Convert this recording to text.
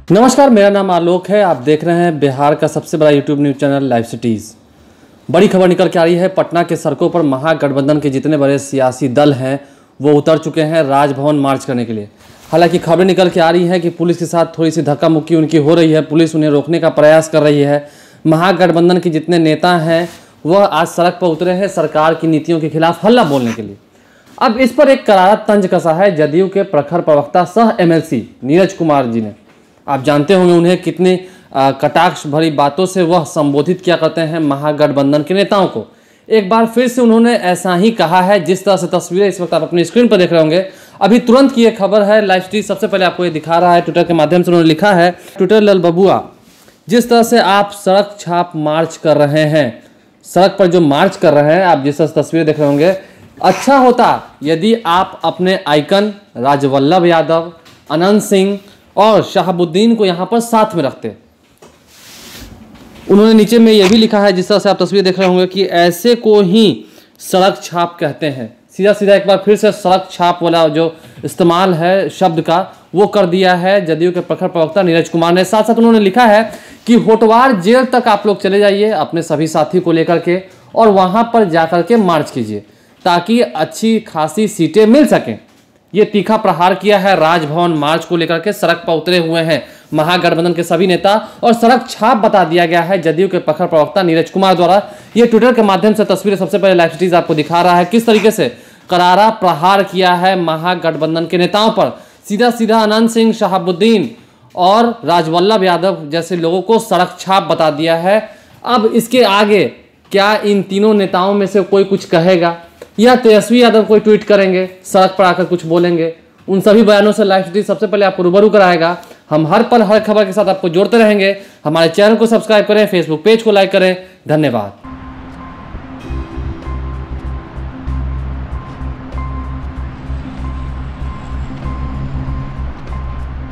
नमस्कार, मेरा नाम आलोक है। आप देख रहे हैं बिहार का सबसे बड़ा YouTube news channel live cities. बड़ी खबर निकल के आ रही है। पटना के सड़कों पर महागठबंधन के जितने बड़े सियासी दल हैं वो उतर चुके हैं राजभवन मार्च करने के लिए। हालांकि खबरें निकल के आ रही हैं कि पुलिस के साथ थोड़ी सी धक्का मुक्की उनकी हो रही है, पुलिस उन्हें रोकने का प्रयास कर रही है। महागठबंधन के जितने नेता हैं वह आज सड़क पर उतरे हैं सरकार की नीतियों के खिलाफ हल्ला बोलने के लिए। अब इस पर एक करारा तंज कसा है जदयू के प्रखर प्रवक्ता सह एमएलसी नीरज कुमार जी ने। आप जानते होंगे उन्हें कितनी कटाक्ष भरी बातों से वह संबोधित किया करते हैं महागठबंधन के नेताओं को। एक बार फिर से उन्होंने ऐसा ही कहा है। जिस तरह से तस्वीरें इस वक्त आप अपनी स्क्रीन पर देख रहे होंगे, अभी तुरंत की ये खबर है। लाइव स्ट्रीम सबसे पहले आपको ये दिखा रहा है, ट्विटर के माध्यम से उन्होंने लिखा है, ट्विटर लल बबुआ, जिस तरह से आप सड़क छाप मार्च कर रहे हैं, सड़क पर जो मार्च कर रहे हैं, आप जिस तरह से तस्वीरें देख रहे होंगे, अच्छा होता यदि आप अपने आइकन राजवल्लभ यादव, अनंत सिंह और शहाबुद्दीन को यहां पर साथ में रखते। उन्होंने नीचे में यह भी लिखा है, जिस तरह से आप तस्वीर देख रहे होंगे, कि ऐसे को ही सड़क छाप कहते हैं। सीधा सीधा एक बार फिर से सड़क छाप वाला जो इस्तेमाल है शब्द का वो कर दिया है जदयू के प्रखर प्रवक्ता नीरज कुमार ने। साथ साथ उन्होंने लिखा है कि होटवार जेल तक आप लोग चले जाइए अपने सभी साथी को लेकर के और वहां पर जाकर के मार्च कीजिए ताकि अच्छी खासी सीटें मिल सकें। ये तीखा प्रहार किया है राजभवन मार्च को लेकर के। सड़क पर उतरे हुए हैं महागठबंधन के सभी नेता और सड़क छाप बता दिया गया है जदयू के प्रखर प्रवक्ता नीरज कुमार द्वारा। ये ट्विटर के माध्यम से तस्वीरें सबसे पहले लाइव सिटीज आपको दिखा रहा है किस तरीके से करारा प्रहार किया है महागठबंधन के नेताओं पर। सीधा सीधा अनंत सिंह, शहाबुद्दीन और राजवल्लभ यादव जैसे लोगों को सड़क छाप बता दिया है। अब इसके आगे क्या इन तीनों नेताओं में से कोई कुछ कहेगा या तेजस्वी यादव कोई ट्वीट करेंगे, सड़क पर आकर कुछ बोलेंगे, उन सभी बयानों से लाइव सिटीज सबसे पहले आपको रूबरू कराएगा। हम हर पल हर खबर के साथ आपको जोड़ते रहेंगे। हमारे चैनल को सब्सक्राइब करें, फेसबुक पेज को लाइक करें। धन्यवाद।